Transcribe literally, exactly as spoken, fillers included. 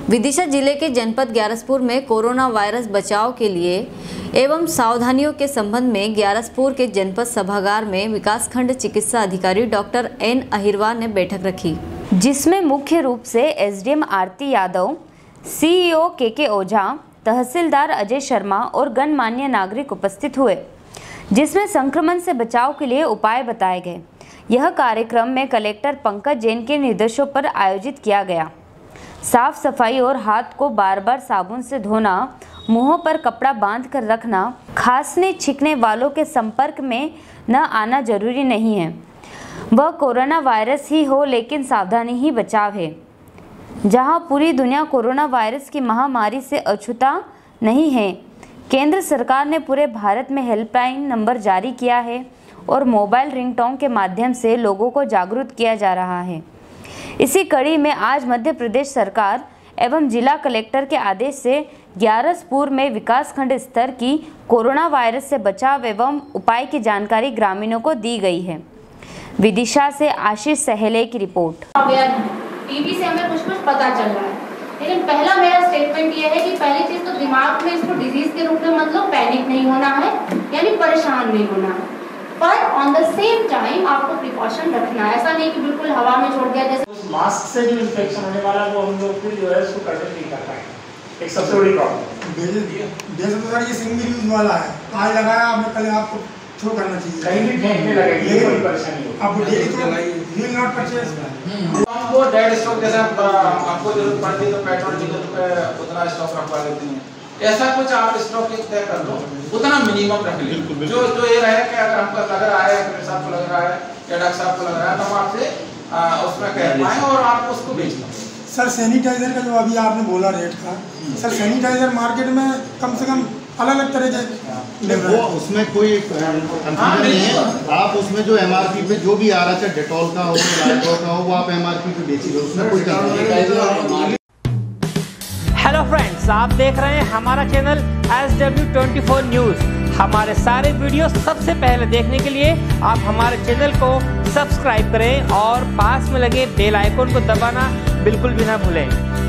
विदिशा जिले के जनपद ग्यारसपुर में कोरोना वायरस बचाव के लिए एवं सावधानियों के संबंध में ग्यारसपुर के जनपद सभागार में विकासखंड चिकित्सा अधिकारी डॉक्टर एन अहिरवार ने बैठक रखी, जिसमें मुख्य रूप से एसडीएम आरती यादव, सीईओ के के ओझा, तहसीलदार अजय शर्मा और गणमान्य नागरिक उपस्थित हुए, जिसमें संक्रमण से बचाव के लिए उपाय बताए गए। यह कार्यक्रम में कलेक्टर पंकज जैन के निर्देशों पर आयोजित किया गया। साफ सफाई और हाथ को बार बार साबुन से धोना, मुंह पर कपड़ा बांध कर रखना, खांसने छींकने वालों के संपर्क में न आना जरूरी नहीं है। वह कोरोना वायरस ही हो, लेकिन सावधानी ही बचाव है। जहां पूरी दुनिया कोरोना वायरस की महामारी से अछूता नहीं है, केंद्र सरकार ने पूरे भारत में हेल्पलाइन नंबर जारी किया है और मोबाइल रिंगटोन के माध्यम से लोगों को जागरूक किया जा रहा है। इसी कड़ी में आज मध्य प्रदेश सरकार एवं जिला कलेक्टर के आदेश से ग्यारसपुर में विकासखंड स्तर की कोरोना वायरस से बचाव एवं उपाय की जानकारी ग्रामीणों को दी गई है। विदिशा से आशीष सहले की रिपोर्ट। टीवी से हमें कुछ कुछ पता चल रहा है, लेकिन पहला मेरा स्टेटमेंट ये है कि पहली चीज तो दिमाग में इसको डिजीज के रूप में मतलब पैनिक नहीं होना है, यानी परेशान नहीं होना है, पर ऑन द सेम टाइम आपको प्रिकॉशन रखना है। ऐसा नहीं कि बिल्कुल हवा में छोड़ दिया जैसे उस मास्क से जो इन्फेक्शन होने वाला है वो हम लोग फिर जो है उसको कंट्रोल नहीं कर पाएंगे। एक सबसे बड़ी प्रॉब्लम भेज दिया जैसे तो सर ये सिंगल यूज वाला है, आज लगाया आपने, कल आपको थ्रो करना चाहिए, कहीं भी फेंकने लगेगी, ये कोई परेशानी होगी। आप डेली तो विल नॉट परचेज। हमको डेड स्टॉक जैसा आपको जरूरत पड़ती है तो पेट्रोल डीजल पे उतना स्टॉक रखवा देते हैं, ऐसा कुछ आप स्टॉक तय कर लो, उतना मिनिमम रख लीजिए। जो जो ये रहे कि अगर हमको लग रहा है, डॉक्टर साहब को लग रहा है या डॉक्टर साहब को लग रहा है तो हम आपसे उसमें कह पाएं और आप उसको बेच लो। सर सैनिटाइजर का जो अभी आपने बोला रेट का, सर सैनिटाइजर मार्केट में कम से कम अलग अलग तरह के वो उसमें कोई कंफ्यूजन नहीं है। आप उसमें जो एमआरपी पे जो भी आ रहा है, डेटॉल का हो, लाइटॉल का हो, वो आप एमआरपी पे बेचिए, उसमें कोई कंफ्यूजन नहीं। हेलो फ्रेंड्स, आप देख रहे हैं हमारा channel S W twenty four news. हमारे सारे वीडियो सबसे पहले देखने के लिए आप हमारे चैनल को सब्सक्राइब करें और पास में लगे बेल आइकन को दबाना बिल्कुल भी ना भूलें।